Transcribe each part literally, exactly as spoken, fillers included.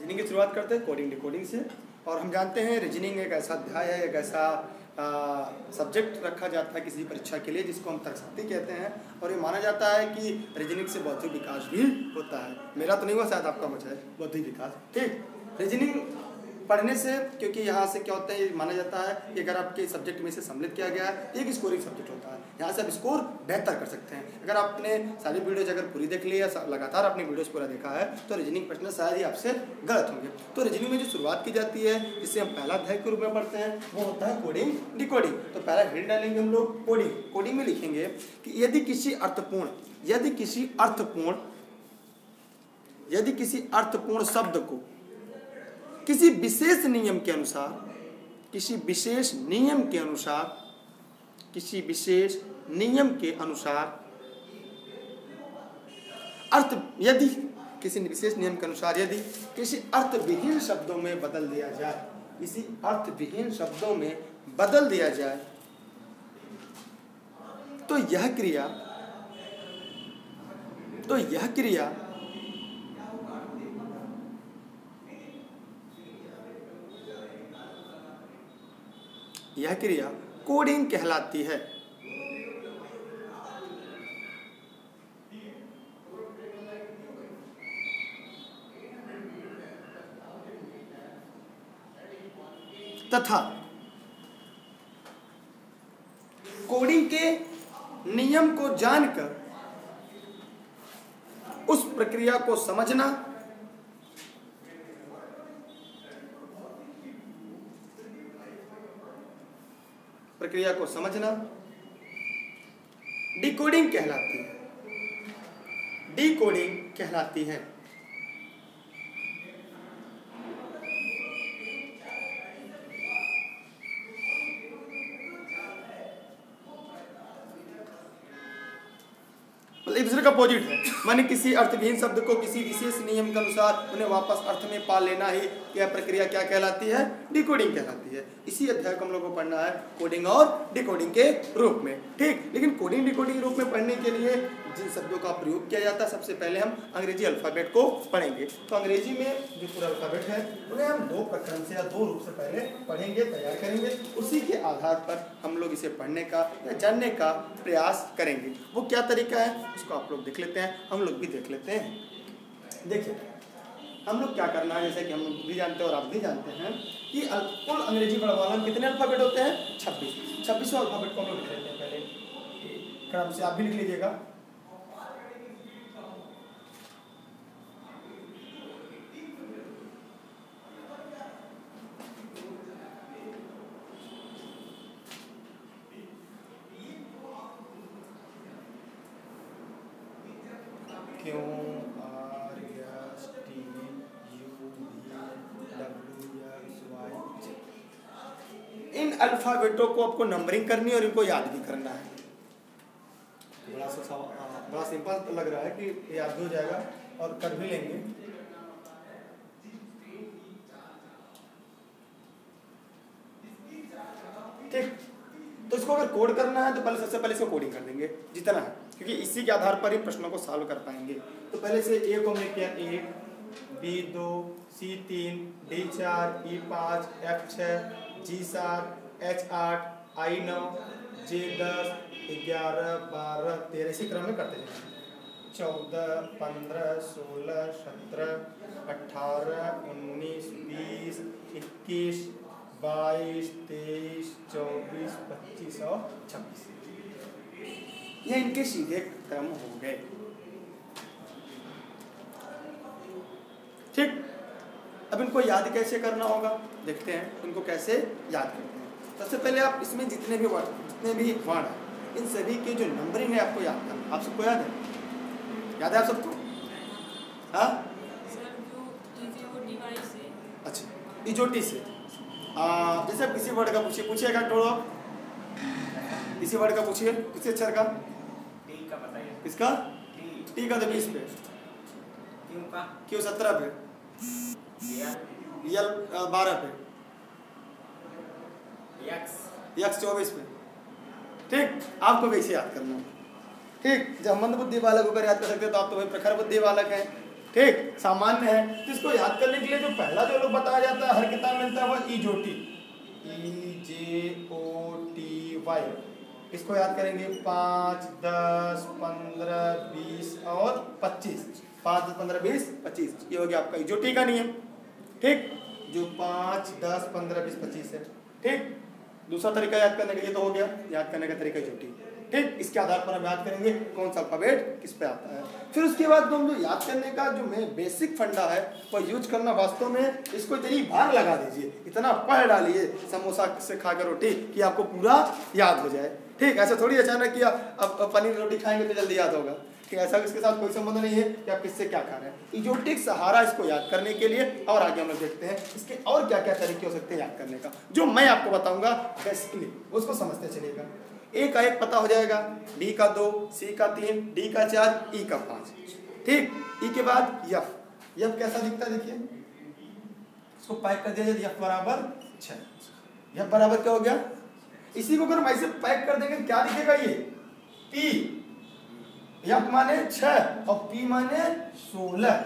Reasoning की शुरुआत करते हैं कोडिंग डिकोडिंग से। और हम जानते हैं रीजनिंग एक ऐसा अध्याय है, एक ऐसा सब्जेक्ट रखा जाता है किसी परीक्षा के लिए जिसको हम तर्कशक्ति कहते हैं। और ये माना जाता है कि रीजनिंग से बौद्धिक विकास भी होता है। मेरा तो नहीं हुआ, शायद आपका हो जाए बौद्धिक विकास। ठीक, रीजनिंग पढ़ने से, क्योंकि यहाँ से क्या होता है, ये माना जाता है कि अगर आपके सब्जेक्ट में से सम्मिलित किया गया है एक स्कोरिंग सब्जेक्ट होता है, यहाँ से आप स्कोर बेहतर कर सकते हैं। अगर आपने सारी वीडियोज अगर पूरी देख ली या लगातार अपनी वीडियोज पूरा देखा है तो रीजनिंग प्रश्न शायद ही आपसे गलत होंगे। तो रीजनिंग में जो शुरुआत की जाती है जिससे हम पहला अध्याय के रूप में पढ़ते हैं वो होता है कोडिंग डिकोडिंग। तो पहला हेड डालेंगे हम लोग कोडिंग। कोडिंग में लिखेंगे कि यदि किसी अर्थपूर्ण यदि किसी अर्थपूर्ण यदि किसी अर्थपूर्ण शब्द को किसी विशेष नियम के अनुसार किसी विशेष नियम के अनुसार किसी विशेष नियम के अनुसार अर्थ यदि किसी विशेष नियम के अनुसार यदि किसी अर्थविहीन शब्दों में बदल दिया जाए किसी अर्थविहीन शब्दों में बदल दिया जाए तो यह क्रिया तो यह क्रिया यह क्रिया कोडिंग कहलाती है। तथा कोडिंग के नियम को जानकर उस प्रक्रिया को समझना प्रक्रिया को समझना डिकोडिंग कहलाती है डिकोडिंग कहलाती है। मतलब एक दूसरे का अपोजिट है। माने किसी अर्थविहीन शब्द को किसी विशेष नियम के अनुसार उन्हें वापस अर्थ में पा लेना ही यह प्रक्रिया क्या कहलाती है, डिकोडिंग कहलाती है। इसी अध्याय को हम लोग को पढ़ना है कोडिंग और डिकोडिंग के रूप में। ठीक, लेकिन कोडिंग डिकोडिंग रूप में पढ़ने के लिए जिन शब्दों का प्रयोग किया जाता है सबसे पहले हम अंग्रेजी अल्फ़ाबेट को पढ़ेंगे। तो अंग्रेजी में जो पूरा अल्फ़ाबेट है उन्हें हम दो प्रक्रम से या दो रूप से पहले पढ़ेंगे, तैयार करेंगे। उसी के आधार पर हम लोग इसे पढ़ने का या जानने का प्रयास करेंगे। वो क्या तरीका है उसको आप लोग देख लेते हैं, हम लोग भी देख लेते हैं। देखिए हम लोग क्या करना है, जैसे कि हम लोग भी जानते हैं और आप भी जानते हैं कि कुल अंग्रेजी पढ़वाने में कितने अल्फ़ाबेट होते हैं, छब्बीस छब्बीसों अल्फ़ाबेट को हम लोग लिख लेते हैं पहले क्रम से। आप भी लिख लीजिएगा। Q R S T U V W X Y. इन अल्फ़ाबेटों को आपको नंबरिंग करनी है और इनको याद भी करना है। बड़ा सा बड़ा सिंपल लग रहा है कि याद भी हो जाएगा और कर भी लेंगे। ठीक, तो इसको अगर कोड करना है तो पहले सबसे पहले इसको कोडिंग कर देंगे जितना है, क्योंकि इसी के आधार पर ही प्रश्नों को सॉल्व कर पाएंगे। तो पहले से ए को हमने किया एक, बी दो, सी तीन, डी चार, ई पाँच, एफ छः, जी सात, एच आठ, आई नौ, जे दस, ग्यारह, बारह, तेरह, इसी क्रम में करते जाएंगे। चौदह, पंद्रह, सोलह, सत्रह, अट्ठारह, उन्नीस, बीस, इक्कीस, बाईस, तेईस, चौबीस, पच्चीस और छब्बीस। ये इनके सीधे क्रम हो गए। ठीक, अब इनको याद कैसे करना होगा देखते हैं, इनको कैसे याद करते हैं। सबसे पहले आप इसमें जितने भी वर्ड जितने भी वर्ण हैं इन सभी की जो नंबरिंग है आपको याद करना। आप सबको याद है याद है आप सबको? हाँ अच्छा, इजोटी से आ, जैसे किसी वर्ड का पूछिए पूछिएगा टोड़ो किसी वर्ड का पूछिए, किसी अक्षर का टी का बताइए। किसका? टी का तो बीस पे, क्यों का क्यों सत्रह पे, यल बारह पे, यक्स यक्स चौबीस पे। ठीक, आपको कैसे याद करना है? ठीक, जब मंद बुद्धि बालक होकर याद कर सकते हो तो आप तो भाई प्रखर बुद्धि बालक हैं। ठीक, सामान्य है। तो इसको याद करने के लिए जो पहला जो लोग बताया जाता है हर किताब में मिलता है वह ईजोटी, ई जे ओ टी वाई। इसको याद करेंगे पाँच दस पंद्रह बीस और पच्चीस, पाँच दस पंद्रह बीस पच्चीस, ये हो गया आपका ईजोटी का नियम। ठीक, जो पाँच दस पंद्रह बीस पच्चीस है। ठीक, दूसरा तरीका याद करने का ये तो हो गया याद करने का तरीका ईजोटी। ठीक, इसके आधार पर हम याद करेंगे कौन सा अल्फाबेट किस पे आता है। फिर उसके बाद तो हम जो याद करने का जो में बेसिक फंडा है वह यूज करना वास्तव में इसको इतनी बार लगा दीजिए, इतना पढ़ डालिए समोसा से खा कर रोटी कि आपको पूरा याद हो जाए। ठीक, ऐसा थोड़ी अचानक कि अब पनीर रोटी खाएंगे तो जल्दी याद होगा। ठीक, ऐसा इसके साथ कोई संबंध नहीं है कि आप किससे क्या खा रहे हैं। ईजोटिक सहारा इसको याद करने के लिए। और आगे हम लोग देखते हैं इसके और क्या क्या तरीके हो सकते हैं याद करने का, जो मैं आपको बताऊंगा बेसिकली उसको समझते चलिएगा। ए का एक पता हो जाएगा, डी का दो, सी का तीन, डी का चार, ई का पाँच। ठीक, ई के बाद यफ। यफ कैसा दिखता है देखिए, इसको पैक कर दिया जाए, यफ बराबर छः। यफ बराबर क्या हो गया, इसी को अगर हम ऐसे पैक कर देंगे क्या दिखेगा ये पी। यफ माने छः और पी माने सोलह।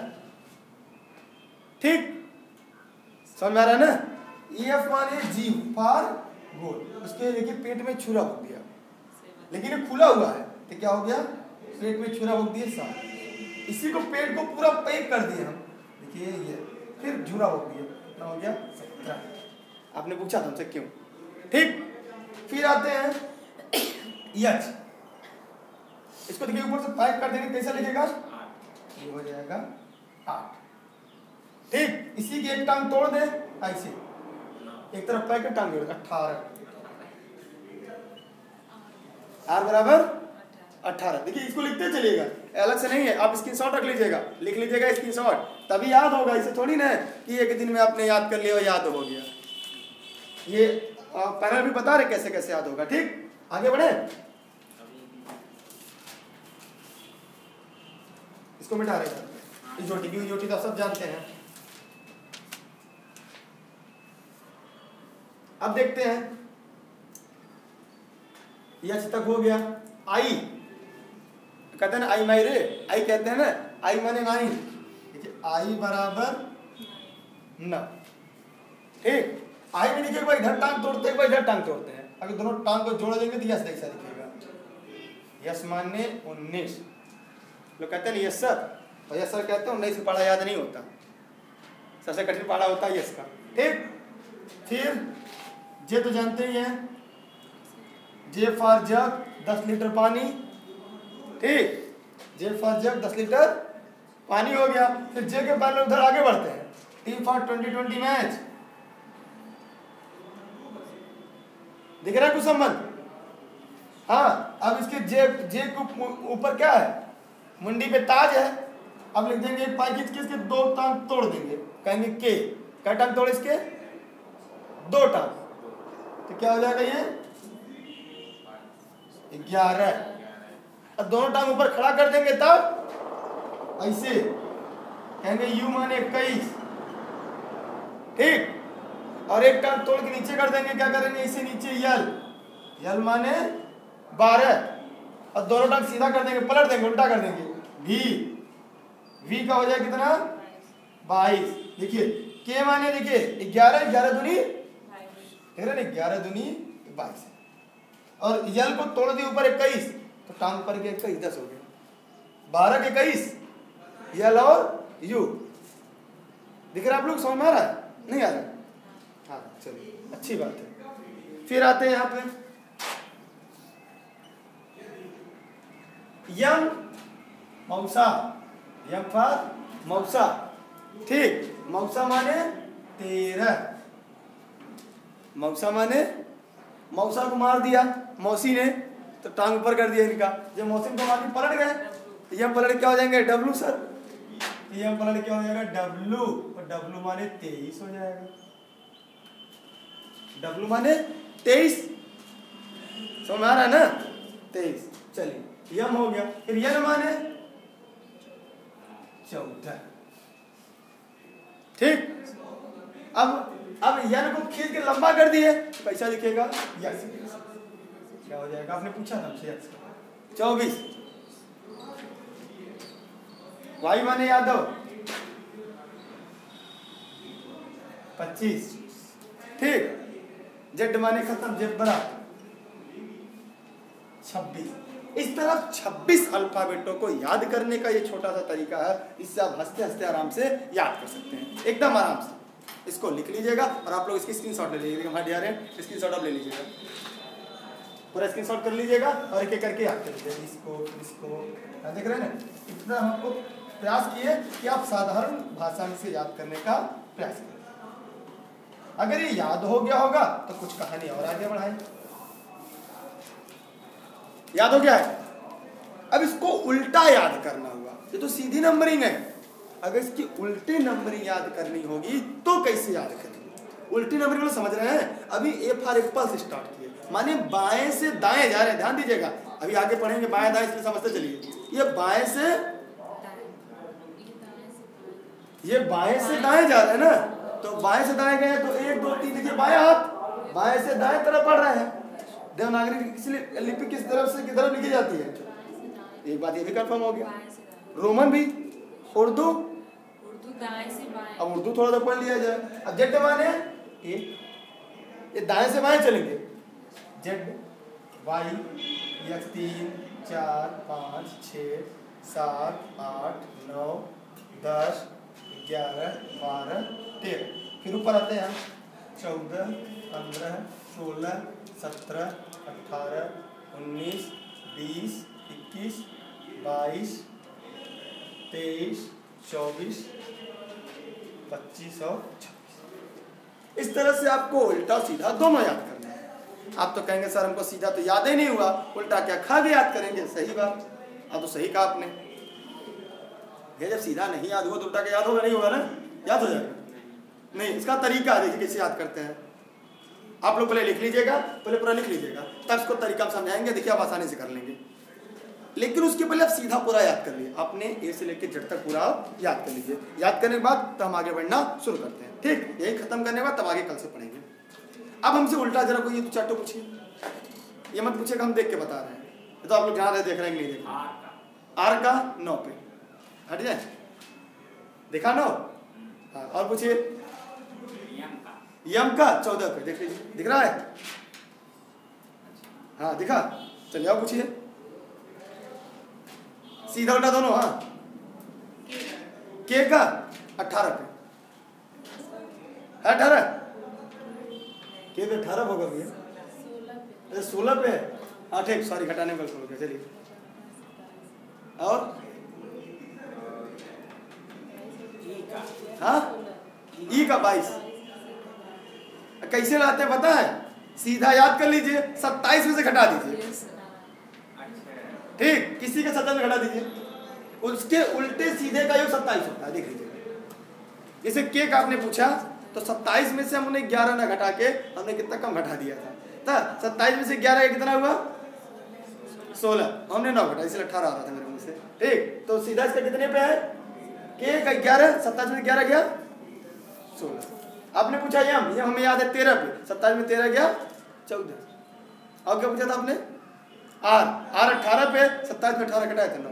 ठीक, समझ में आ रहा है ना। एफ माने जी फॉर गोल, उसके देखिए पेट में छुरा हो गया, लेकिन ये खुला हुआ है तो क्या हो गया, पेट में छुरा हो दिया सात। इसी को पेट को पूरा पैक कर दिया हम, देखिए ये फिर झुरा हो गया, कितना हो गया सत्रह। आपने पूछा था हमसे क्यों। ठीक, फिर आते हैं यच। इसको देखिए ऊपर से पैक कर देंगे कैसा लिखेगा, ये हो जाएगा आठ। ठीक, इसी की एक टांग तोड़ दे ऐसे, एक तरफ पैक टांग जोड़ अठारह। आर बराबर अठारह। देखिए इसको लिखते चलिएगा, अलग से नहीं है, आप स्क्रीनशॉट रख लीजिएगा, लिख लीजिएगा स्क्रीनशॉट, तभी याद होगा। इसे थोड़ी ना कि एक दिन में आपने याद कर लिया और याद हो गया। ये पैनल भी बता रहे कैसे कैसे याद होगा। ठीक, आगे बढ़े, इसको मिटा रहे ईजोटी की। ईजोटी तो सब जानते हैं। अब देखते हैं यच तक हो गया। आई कहते हैं ना, आई माई रे, आई कहते हैं ना, आई माने नाइन। देखिए आई बराबर नौ। ठीक, आई में देखिए भाई इधर टांग तोड़ते हैं, इधर टांग तोड़ते हैं। अगर दोनों टांग को जोड़ देंगे तो यस ऐसा दिखेगा। यस माने उन्नीस। लोग कहते हैं यस सर, और यस सर कहते हैं उन्नीस का पढ़ा याद नहीं होता, सबसे कठिन पढ़ा होता है यस का। ठीक, फिर जे तो जानते ही हैं, जे फॉर जग दस लीटर पानी। ठीक, जे फॉर जग दस लीटर पानी हो गया। फिर जे के पहले उधर आगे बढ़ते हैं, T for twenty twenty match. दिख रहा है कुछ संबंध। हाँ, अब इसके जे जे के ऊपर क्या है, मुंडी पे ताज है। अब लिख देंगे पाई खींच के इसके दो टांग तोड़ देंगे, कहेंगे के। क्या टांग तोड़ इसके, दो टांग, तो क्या हो जाएगा ये ग्यारह। अब दोनों टांग ऊपर खड़ा कर देंगे तब ऐसे कहेंगे यू माने इक्कीस। ठीक, और एक टांग तोड़ के नीचे कर देंगे, क्या करेंगे इसे नीचे यल, यल माने बारह। और दोनों टांग सीधा कर देंगे, पलट देंगे, उल्टा कर देंगे वी। वी का हो जाए कितना, बाईस। देखिए के माने देखिए ग्यारह, ग्यारह दूनी ग्यारह दूनी बाईस। और यल को तोड़ दिए ऊपर इक्कीस, तो टांग पर के इक्कीस दस हो गया, बारह के इक्कीस यल और यू। दिख रहा है आप लोग, समझ में आ रहा है नहीं आ रहा है? हाँ चलिए, अच्छी बात है। फिर आते हैं यहाँ पे यम मौसा, यम फॉर मौसा। ठीक, मौसा माने तेरह। मौसा माने, मौसा को मार दिया मौसी ने तो टांग ऊपर कर दिया इनका। जब मौसी को मार पलट गए तो यम पलट क्या हो जाएंगे, डब्लू सर। यम पलट क्या हो जाएगा, डब्लू। और डब्लू माने तेईस हो जाएगा। डब्लू माने तेईस, समझ में आ रहा है ना, तेईस। चलिए यम हो गया। फिर यन माने चौदह। ठीक, अब अब यन को खींच के लंबा कर दिए तो कैसा दिखेगा, यस। क्या हो जाएगा, आपने पूछा था हमसे, यस चौबीस। वाई माने यादव, पच्चीस। ठीक, जेड माने खत्म, जेड बड़ा छब्बीस। इस तरह छब्बीस अल्फाबेटों को याद करने का ये छोटा सा तरीका है, इससे आप हंसते हंसते आराम से याद कर सकते हैं, एकदम आराम से। इसको लिख लीजिएगा और आप लोग इसकी स्क्रीनशॉट ले लीजिएगा। हमारे यार स्क्रीनशॉट आप ले लीजिएगा, पूरा स्क्रीनशॉट कर लीजिएगा और एक एक करके याद कर लीजिएगा। इसको इसको देख रहे हैं ना, इतना हमको प्रयास किए कि आप साधारण भाषा में से याद करने का प्रयास करें। अगर ये याद हो गया होगा तो कुछ कहानी और आगे बढ़ाएं। याद हो गया है, अब इसको उल्टा याद करना होगा। ये तो सीधी नंबरिंग है, अगर इसकी उल्टी नंबरिंग याद करनी होगी तो कैसे याद करेंगे? उल्टी नंबरिंग लोग समझ रहे हैं? अभी ए फॉर एप्पल से स्टार्ट किए, माने बाएं से दाएं जा रहे हैं। ध्यान दीजिएगा, अभी आगे पढ़ेंगे बाएं दाएं, इसलिए समझते चलिए। ये बाएं से ये बाएं से दाएं जा रहे हैं ना, तो बाएं से दाएं गए तो एक दो तीन, देखिए बाएं हाथ बाएं से दाएं तरफ बढ़ रहे हैं। देवनागरी इसलिए लिपि किस तरफ से किधर लिखी जाती है? एक बात ये भी कंफर्म हो गया। रोमन भी, उर्दू उर्दू दाएं से बाएं। अब उर्दू थोड़ा सा पढ़ लिया जाए। अब जेड माने एक, ये दाएं से बाएं चलेंगे। जेड वाई एक्स तीन चार पाँच छः सात आठ नौ दस ग्यारह बारह तेरह, फिर ऊपर आते हैं चौदह पंद्रह सोलह सत्रह अठारह उन्नीस बीस इक्कीस बाईस तेईस चौबीस पच्चीस और छब्बीस। इस तरह से आपको उल्टा सीधा दोनों याद करना है। आप तो कहेंगे सर हमको सीधा तो याद ही नहीं हुआ, उल्टा क्या खा के याद करेंगे? सही बात, आप तो सही कहा आपने। ये जब सीधा नहीं याद हुआ तो उल्टा क्या याद होगा? नहीं होगा ना, याद हो जाएगा। नहीं, इसका तरीका देखिए कैसे याद करते हैं। आप लोग पहले लिख लीजिएगा, पहले पूरा लिख लीजिएगा, तब इसको तरीका हम समझाएंगे, देखिए आप आसानी से कर लेंगे। लेकिन उसके पहले आप सीधा पूरा याद कर लिए, आपने ए से लेकर जेड तक पूरा याद कर लीजिए। याद करने के बाद तब हम आगे बढ़ना शुरू करते हैं। ठीक, यही खत्म करने के बाद तब आगे कल से पढ़ेंगे। अब हमसे उल्टा जरा कोई तो चाटो पूछिए, ये मत पूछेगा हम देख के बता रहे हैं, तो आप लोग जहाँ रहे देख रहे हैं नहीं देख रहे। आर का नौ पे हट जाए, दिखा नौ। हाँ, और पूछिए यम का चौदह पे, देख लीजिए दिख रहा है? हाँ दिखा, चलिए आओ पूछिए। सीधा उल्टा दोनों। हाँ, के का अठारह पे, अठारह के पे अठारह होगा भैया, अरे सोलह पे। हाँ ठीक, सॉरी घटाने में गलत हो गया। चलिए और हाँ ई का बाईस कैसे लाते हैं पता है? सीधा याद कर लीजिए, सत्ताईस में से घटा दीजिए। ठीक, किसी के सत्ताईस में घटा दीजिए, उसके उल्टे सीधे का योग सत्ताईस होता है। देख लीजिए, जैसे के का आपने पूछा तो सत्ताईस में से हमने ग्यारह ना घटा के हमने कितना कम घटा दिया था। सत्ताईस में से ग्यारह कितना हुआ? सोलह, हमने नौ घटा, इसलिए अठारह आ रहा था मेरे मुंह से। ठीक, तो सीधा इसका कितने पे है? के का ग्यारह, सत्ताईस में ग्यारह गया सोलह। आपने पूछा यम, ये हमें याद है तेरह पे, सत्ताईस में तेरह गया चौदह। और क्या पूछा था आपने? आर, आर अठारह पे, सत्ताईस में अठारह घटाया था नौ।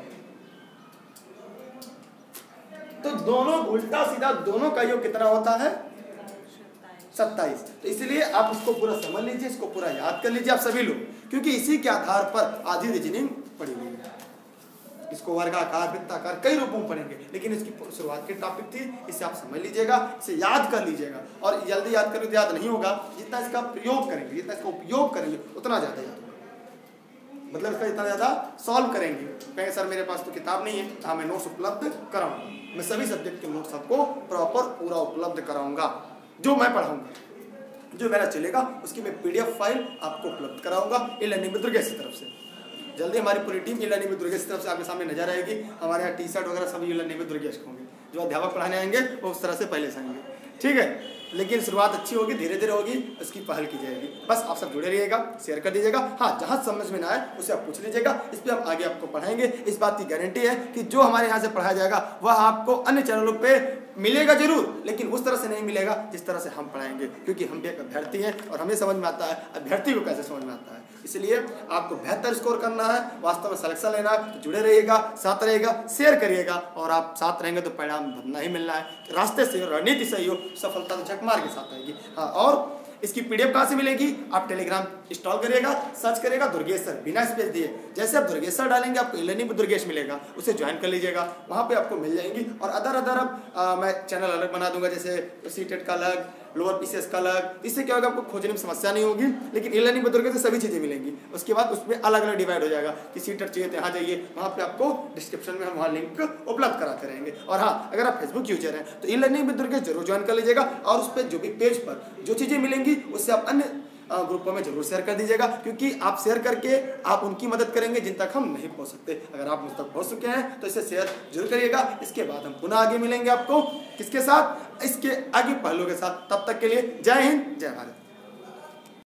तो दोनों उल्टा सीधा दोनों का योग कितना होता है? सत्ताईस। तो इसलिए आप इसको पूरा समझ लीजिए, इसको पूरा याद कर लीजिए आप सभी लोग, क्योंकि इसी के आधार पर आधी रीजनिंग पढ़ी हुई है। इसको वर्गाकार वृत्ताकार कई रूपों में पढ़ेंगे, लेकिन इसकी शुरुआत की टॉपिक थी, इसे आप समझ लीजिएगा, इसे याद कर लीजिएगा। और जल्दी याद करेंगे तो याद नहीं होगा, जितना इसका प्रयोग करेंगे, जितना इसका उपयोग करेंगे उतना ज़्यादा याद होगा। मतलब इसका जितना ज़्यादा सॉल्व करेंगे। कहेंगे सर मेरे पास तो किताब नहीं है, हाँ मैं नोट्स उपलब्ध कराऊंगा, मैं सभी सब्जेक्ट के नोट्स आपको प्रॉपर पूरा उपलब्ध कराऊंगा। जो मैं पढ़ाऊंगा, जो मेरा चलेगा, उसकी मैं पीडीएफ फाइल आपको उपलब्ध कराऊंगा ई लर्निंग में दुर्गेश की तरफ से। जल्दी हमारी पूरी टीम ई लर्निंग में दुर्गेश की तरफ से आपके सामने नजर आएगी। हमारे यहाँ टी शर्ट वगैरह सभी ई लर्निंग में दुर्गेश होंगे, जो अध्यापक पढ़ाने आएंगे वो उस तरह से पहले से आएंगे। ठीक है, लेकिन शुरुआत अच्छी होगी, धीरे धीरे होगी, उसकी पहल की जाएगी। बस आप सब जुड़े रहिएगा, शेयर कर दीजिएगा। हाँ, जहाँ समझ में ना आए उसे आप पूछ लीजिएगा, इस पर हम आगे आपको पढ़ाएंगे। इस बात की गारंटी है कि जो हमारे यहाँ से पढ़ाया जाएगा वह आपको अन्य चैनलों पे मिलेगा जरूर, लेकिन उस तरह से नहीं मिलेगा जिस तरह से हम पढ़ाएंगे, क्योंकि हम भी एक अभ्यर्थी हैं और हमें समझ में आता है अभ्यर्थी को कैसे समझ में आता है। इसलिए आपको बेहतर स्कोर करना है, वास्तव में सिलेक्शन लेना है तो जुड़े रहिएगा, साथ रहिएगा, शेयर करिएगा, और आप साथ रहेंगे तो परिणाम बनना ही मिलना है। रास्ते से हो, रणनीति सही हो, सफलता तो झकमार के साथ आएगी। हाँ, और इसकी पीडीएफ कहाँ से मिलेगी? आप टेलीग्राम इंस्टॉल करिएगा, सर्च करिएगा दुर्गेश सर, बिना स्पेस दिए। जैसे आप दुर्गेश सर डालेंगे आपको ई-लर्निंग में दुर्गेश मिलेगा, उसे ज्वाइन कर लीजिएगा, वहाँ पे आपको मिल जाएंगी। और अदर अदर अब मैं चैनल अलग बना दूंगा, जैसे सीटेट का अलग, लोअर पीसीएस का अलग। इससे क्या होगा, आपको खोजने में समस्या नहीं होगी, लेकिन ई-लर्निंग में दुर्गेश से सभी चीज़ें मिलेंगी। उसके बाद उसमें अलग अलग डिवाइड हो जाएगा कि सीटेट चाहिए तो यहाँ जाइए, वहाँ पे आपको डिस्क्रिप्शन में हम वहाँ लिंक उपलब्ध कराते रहेंगे। और हाँ, अगर आप फेसबुक यूजर हैं तो ई-लर्निंग में दुर्गेश जरूर ज्वाइन कर लीजिएगा, और उस पर जो भी पेज पर जो चीज़ें मिलेंगी उससे आप अन्य ग्रुपों में जरूर शेयर कर दीजिएगा, क्योंकि आप शेयर करके आप उनकी मदद करेंगे जिन तक हम नहीं पहुंच सकते। अगर आप मुझ तक पहुंच चुके हैं तो इसे शेयर जरूर करिएगा। इसके बाद हम पुनः आगे मिलेंगे आपको किसके साथ, इसके आगे पहलुओं के साथ। तब तक के लिए जय हिंद, जय भारत।